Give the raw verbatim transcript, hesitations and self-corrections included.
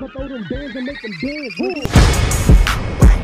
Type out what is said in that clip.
I'ma throw them bands and make them dance. Ooh.